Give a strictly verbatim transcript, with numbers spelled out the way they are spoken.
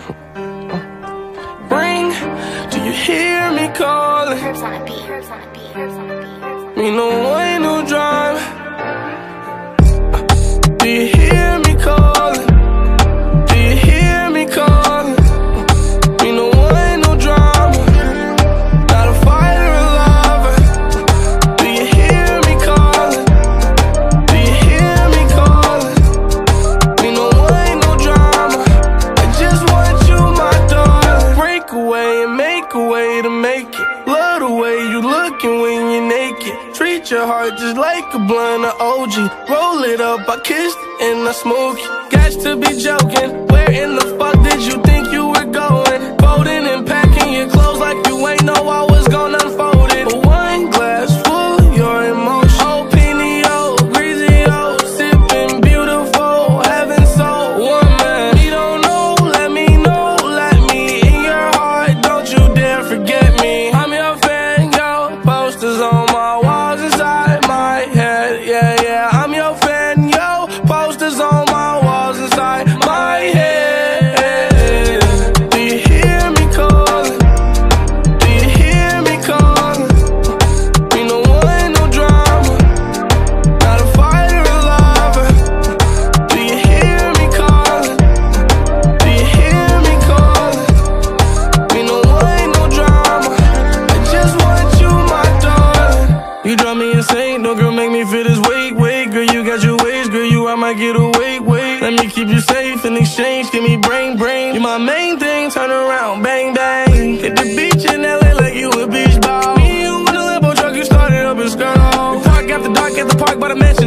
Ring, do you hear me calling? Herbs on a beat, herbs on a beat, herbs on a beat, herbs on a beat. Me no way, no drive. Do you hear me calling? Do you hear me calling? Me no way, no drama. Not a fighter, a lover. Do you hear me calling? Do you hear me calling? Me no way, no drama. I just want you, my darling. Break away and make a way to make it. Love the way you looking when you're naked. Treat your heart just like a blunt of O G. Roll it up, I kissed it and I smoke it. Got to be joking. Where in the fuck did you think you were going? Folding and packing your clothes like you ain't know I was gonna unfold it. But one glass full, your emotion. Oh, Pinio, Grizio, sipping beautiful, heaven soul. One man, you don't know, let me know, let me in your heart. Don't you dare forget me. I'm your fan, yo. Posters on my walls inside my head. Yeah, yeah, I'm your fan, yo. Posters on my walls inside my head. Do you hear me calling? Do you hear me calling? Me no one, no drama. Not a fighter, a lover. Do you hear me calling? Do you hear me calling? Me no one, no drama. I just want you, my darling. You drive me insane, no girl make me feel this weight, weight. Girl, you got your ways, girl, you I might get away, wait. Let me keep you safe in exchange, give me brain, brain. You my main thing, turn around, bang, bang. Hit the beach in L A like you a beach ball. Me and you in a Lambo truck, you started up and skirt off. Park after dark at the park by the mansion.